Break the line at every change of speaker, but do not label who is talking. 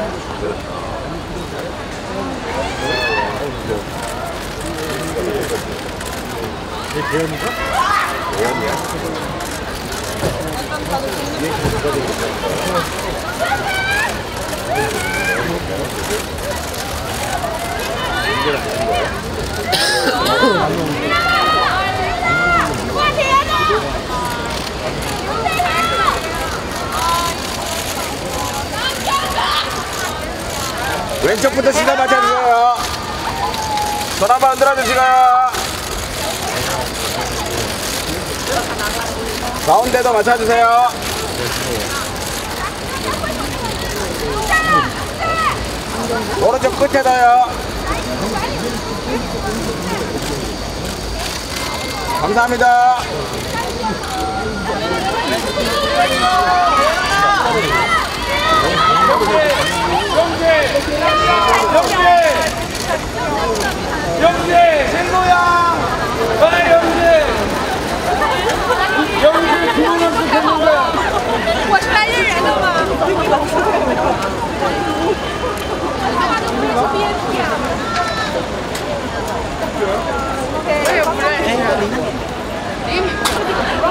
얘 대현인가? 대현이야?
왼쪽부터 시선 맞춰주세요. 손 한번 흔들어주시고요. 가운데도 맞춰주세요. 오른쪽 끝에도요. 감사합니다.
영재! 생노야! 영재! 영재 기분은 좋겠는 거야!
我是来认人的吗？我也不认识。